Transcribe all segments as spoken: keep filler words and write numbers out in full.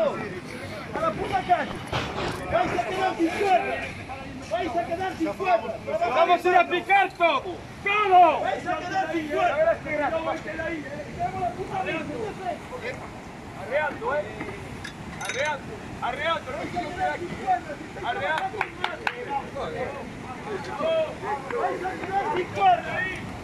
¡A la puta calle! ¡Vais a quedar sin cuerda! ¡Vais a quedar sin cuerda! ¡Vamos a ir a picar todo! ¡Todo! ¡Vais a quedar sin cuerda! Arreando, eh. Arreando, arreando, no me quiero quedar aquí. Arreando. ¡Vais a quedar sin cuerda!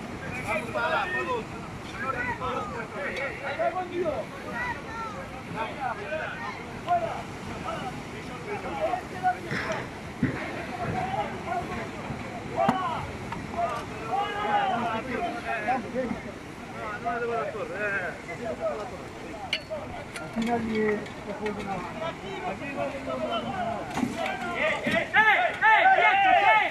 Aquí nadie se juega nada. ¡Eh, eh, eh! ¡Quieto, eh!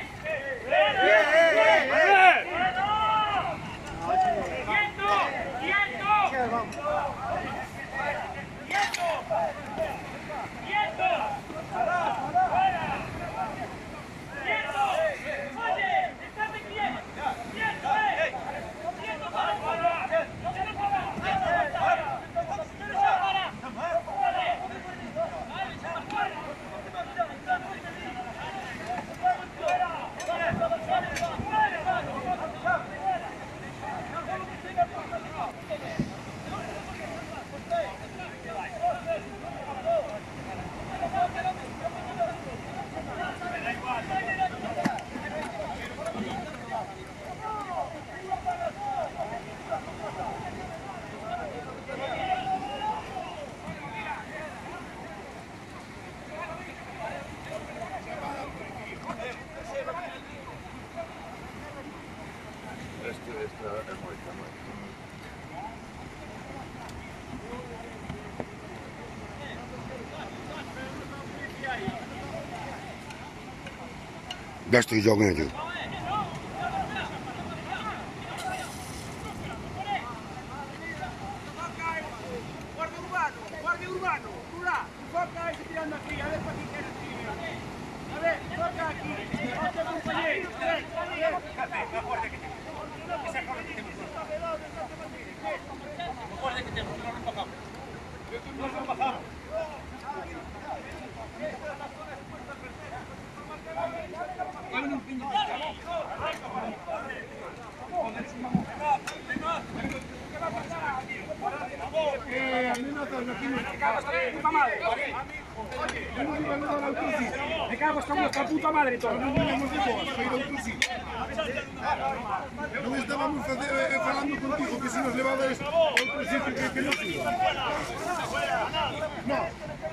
Daar is de jongen naartoe. Guardia urbano, guardia urbano, Rura, enfoca ese tirando aquí, a ver para quién quieres tirar. A ver, enfoca aquí, otro compañero, ven, ven. No guardia que tengo, esa guardia que tengo. No guardia que tengo, no nos bajamos. No nos bajamos. Dame un piño. Eh, al menos dos, no tiene. Me cago en puta madre. Me cago en vuestra puta madre todo. No tenemos de vos, soy de Utusi. No estábamos falando contigo que si nos levabas outro sitio que que non siga. No.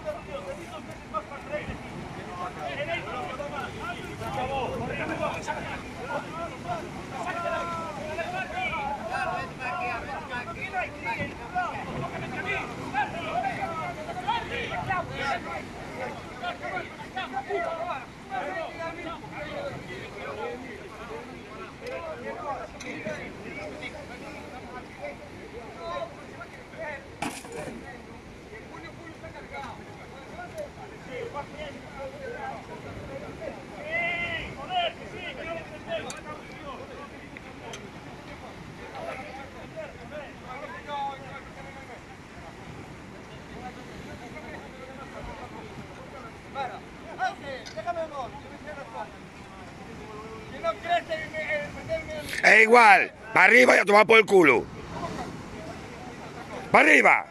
Es igual, para arriba y a tomar por el culo. ¡Para arriba!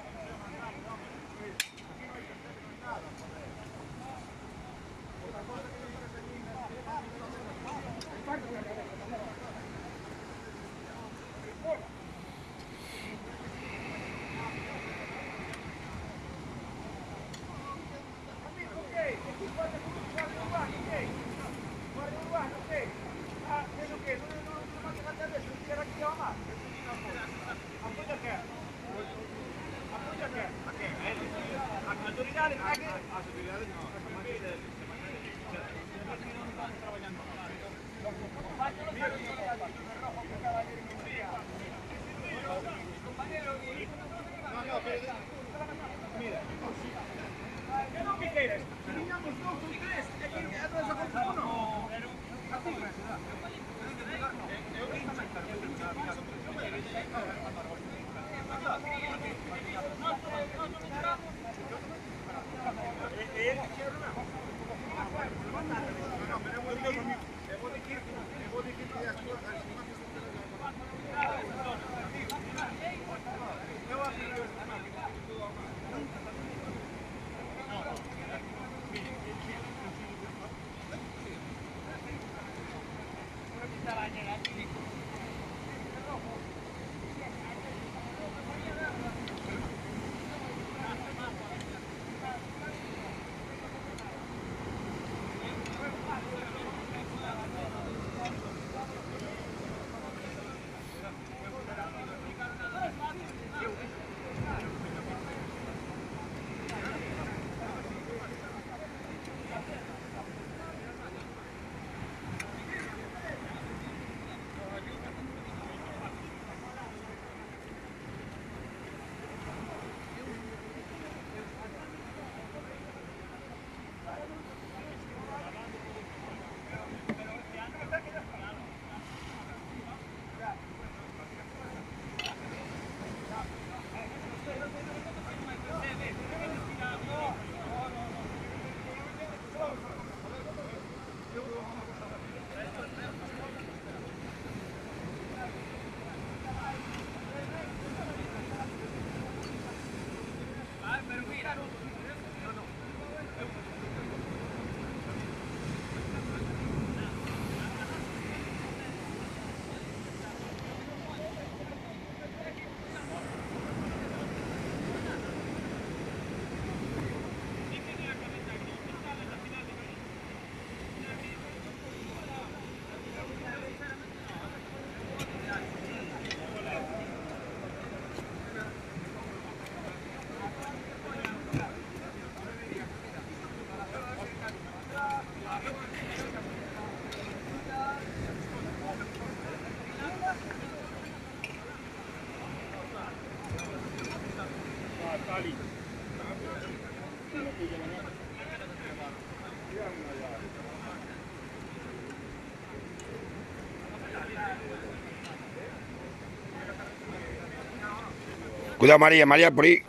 Cuidado, María, María, por ahí.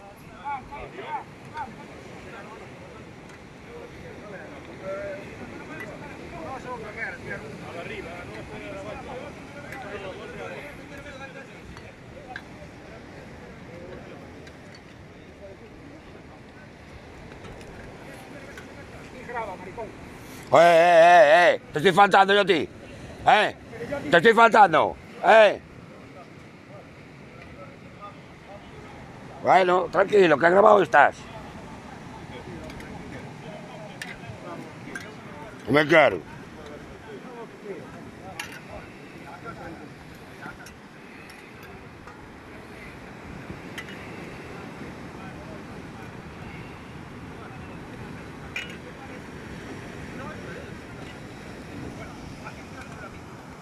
Eh, eh, eh, eh, te estoy faltando yo a ti. Eh, te estoy faltando. Eh. Bueno, tranquilo, que grabado estás. Me claro.